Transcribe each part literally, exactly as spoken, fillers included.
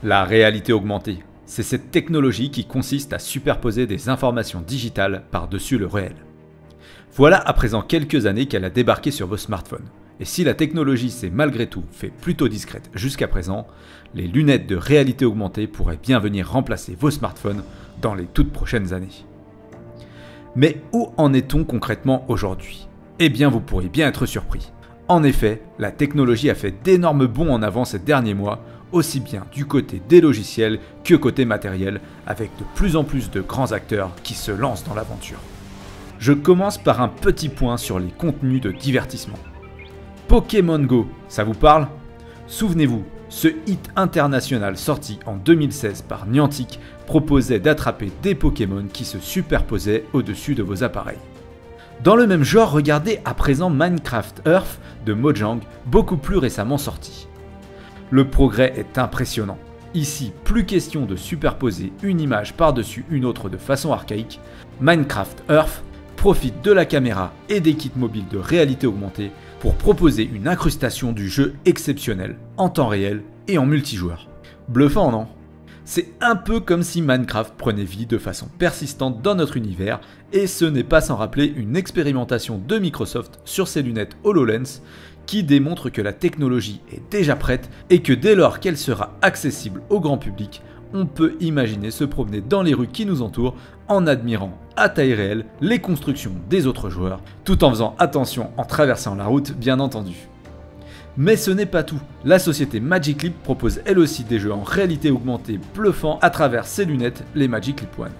La réalité augmentée, c'est cette technologie qui consiste à superposer des informations digitales par-dessus le réel. Voilà à présent quelques années qu'elle a débarqué sur vos smartphones. Et si la technologie s'est malgré tout fait plutôt discrète jusqu'à présent, les lunettes de réalité augmentée pourraient bien venir remplacer vos smartphones dans les toutes prochaines années. Mais où en est-on concrètement aujourd'hui ? Eh bien, vous pourriez bien être surpris. En effet, la technologie a fait d'énormes bonds en avant ces derniers mois, aussi bien du côté des logiciels que côté matériel, avec de plus en plus de grands acteurs qui se lancent dans l'aventure. Je commence par un petit point sur les contenus de divertissement. Pokémon Go, ça vous parle ? Souvenez-vous, ce hit international sorti en deux mille seize par Niantic proposait d'attraper des Pokémon qui se superposaient au-dessus de vos appareils. Dans le même genre, regardez à présent Minecraft Earth de Mojang, beaucoup plus récemment sorti. Le progrès est impressionnant. Ici, plus question de superposer une image par-dessus une autre de façon archaïque. Minecraft Earth profite de la caméra et des kits mobiles de réalité augmentée pour proposer une incrustation du jeu exceptionnelle, en temps réel et en multijoueur. Bluffant, non ? C'est un peu comme si Minecraft prenait vie de façon persistante dans notre univers, et ce n'est pas sans rappeler une expérimentation de Microsoft sur ses lunettes HoloLens qui démontre que la technologie est déjà prête et que dès lors qu'elle sera accessible au grand public, on peut imaginer se promener dans les rues qui nous entourent en admirant à taille réelle les constructions des autres joueurs, tout en faisant attention en traversant la route bien entendu. Mais ce n'est pas tout, la société Magic Leap propose elle aussi des jeux en réalité augmentée bluffants à travers ses lunettes, les Magic Leap One.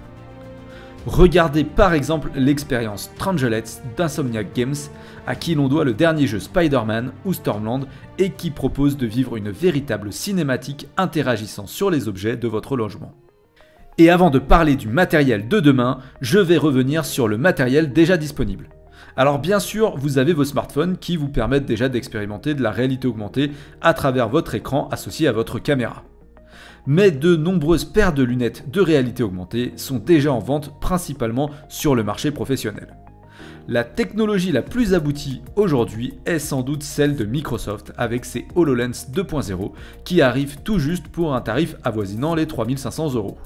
Regardez par exemple l'expérience Strangelets d'Insomniac Games, à qui l'on doit le dernier jeu Spider-Man ou Stormland et qui propose de vivre une véritable cinématique interagissant sur les objets de votre logement. Et avant de parler du matériel de demain, je vais revenir sur le matériel déjà disponible. Alors bien sûr, vous avez vos smartphones qui vous permettent déjà d'expérimenter de la réalité augmentée à travers votre écran associé à votre caméra. Mais de nombreuses paires de lunettes de réalité augmentée sont déjà en vente principalement sur le marché professionnel. La technologie la plus aboutie aujourd'hui est sans doute celle de Microsoft avec ses HoloLens deux point zéro qui arrivent tout juste pour un tarif avoisinant les trois mille cinq cents euros.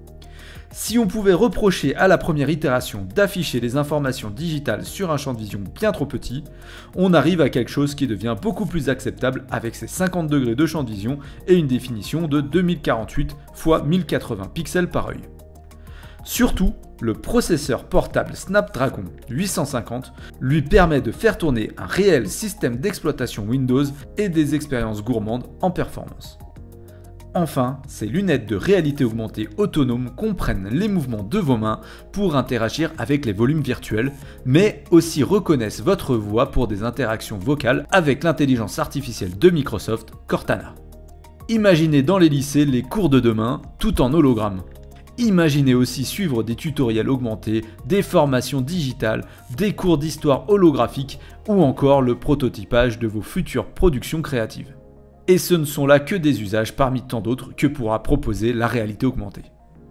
Si on pouvait reprocher à la première itération d'afficher les informations digitales sur un champ de vision bien trop petit, on arrive à quelque chose qui devient beaucoup plus acceptable avec ses cinquante degrés de champ de vision et une définition de deux mille quarante-huit par mille quatre-vingts pixels par œil. Surtout, le processeur portable Snapdragon huit cent cinquante lui permet de faire tourner un réel système d'exploitation Windows et des expériences gourmandes en performance. Enfin, ces lunettes de réalité augmentée autonomes comprennent les mouvements de vos mains pour interagir avec les volumes virtuels, mais aussi reconnaissent votre voix pour des interactions vocales avec l'intelligence artificielle de Microsoft, Cortana. Imaginez dans les lycées les cours de demain, tout en hologramme. Imaginez aussi suivre des tutoriels augmentés, des formations digitales, des cours d'histoire holographique ou encore le prototypage de vos futures productions créatives. Et ce ne sont là que des usages parmi tant d'autres que pourra proposer la réalité augmentée.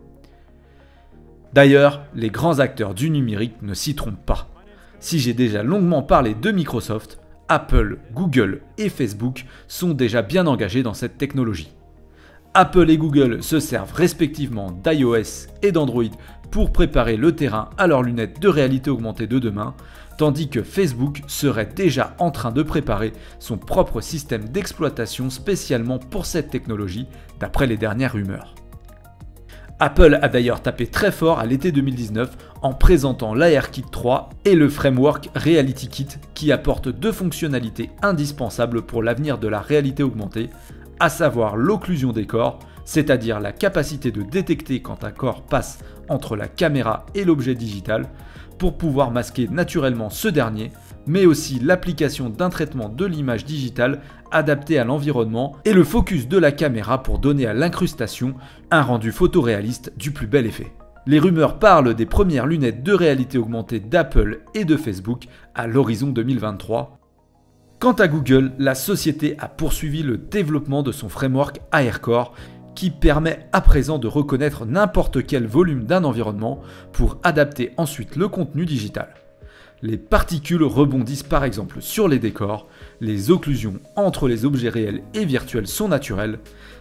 D'ailleurs, les grands acteurs du numérique ne s'y trompent pas. Si j'ai déjà longuement parlé de Microsoft, Apple, Google et Facebook sont déjà bien engagés dans cette technologie. Apple et Google se servent respectivement d'iOS et d'Android pour préparer le terrain à leurs lunettes de réalité augmentée de demain, tandis que Facebook serait déjà en train de préparer son propre système d'exploitation spécialement pour cette technologie, d'après les dernières rumeurs. Apple a d'ailleurs tapé très fort à l'été deux mille dix-neuf en présentant l'ARKit trois et le framework RealityKit qui apporte deux fonctionnalités indispensables pour l'avenir de la réalité augmentée, à savoir l'occlusion des corps, c'est-à-dire la capacité de détecter quand un corps passe entre la caméra et l'objet digital, pour pouvoir masquer naturellement ce dernier, mais aussi l'application d'un traitement de l'image digitale adapté à l'environnement et le focus de la caméra pour donner à l'incrustation un rendu photoréaliste du plus bel effet. Les rumeurs parlent des premières lunettes de réalité augmentée d'Apple et de Facebook à l'horizon deux mille vingt-trois. Quant à Google, la société a poursuivi le développement de son framework AirCore qui permet à présent de reconnaître n'importe quel volume d'un environnement pour adapter ensuite le contenu digital. Les particules rebondissent par exemple sur les décors, les occlusions entre les objets réels et virtuels sont naturelles,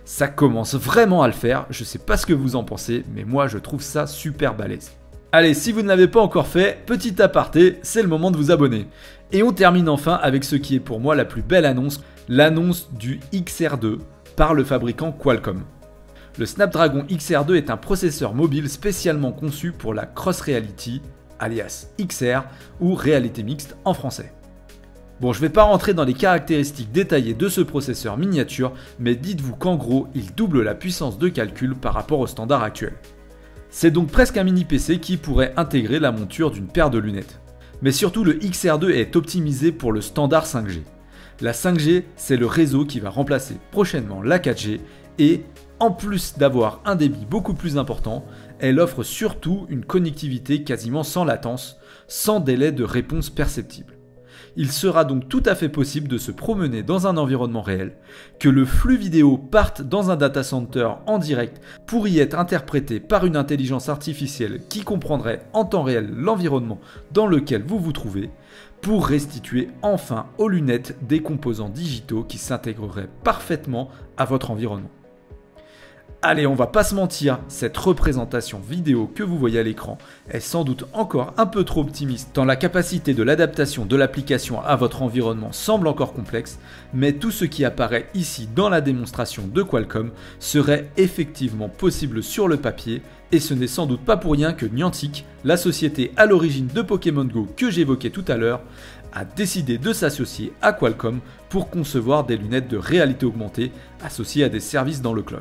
Ça commence vraiment à le faire, je sais pas ce que vous en pensez, mais moi je trouve ça super balèze. Allez, si vous ne l'avez pas encore fait, petit aparté, c'est le moment de vous abonner. Et on termine enfin avec ce qui est pour moi la plus belle annonce, l'annonce du X R deux par le fabricant Qualcomm. Le Snapdragon X R deux est un processeur mobile spécialement conçu pour la Cross Reality, alias X R, ou réalité mixte en français. Bon, je ne vais pas rentrer dans les caractéristiques détaillées de ce processeur miniature, mais dites-vous qu'en gros, il double la puissance de calcul par rapport au standard actuel. C'est donc presque un mini P C qui pourrait intégrer la monture d'une paire de lunettes. Mais surtout, le X R deux est optimisé pour le standard cinq G. La cinq G, c'est le réseau qui va remplacer prochainement la quatre G et, en plus d'avoir un débit beaucoup plus important, elle offre surtout une connectivité quasiment sans latence, sans délai de réponse perceptible. Il sera donc tout à fait possible de se promener dans un environnement réel, que le flux vidéo parte dans un data center en direct pour y être interprété par une intelligence artificielle qui comprendrait en temps réel l'environnement dans lequel vous vous trouvez, pour restituer enfin aux lunettes des composants digitaux qui s'intégreraient parfaitement à votre environnement. Allez, on va pas se mentir, cette représentation vidéo que vous voyez à l'écran est sans doute encore un peu trop optimiste tant la capacité de l'adaptation de l'application à votre environnement semble encore complexe, mais tout ce qui apparaît ici dans la démonstration de Qualcomm serait effectivement possible sur le papier et ce n'est sans doute pas pour rien que Niantic, la société à l'origine de Pokémon Go que j'évoquais tout à l'heure, a décidé de s'associer à Qualcomm pour concevoir des lunettes de réalité augmentée associées à des services dans le cloud.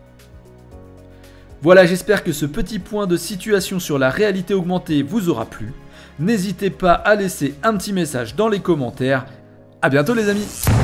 Voilà, j'espère que ce petit point de situation sur la réalité augmentée vous aura plu. N'hésitez pas à laisser un petit message dans les commentaires. À bientôt les amis!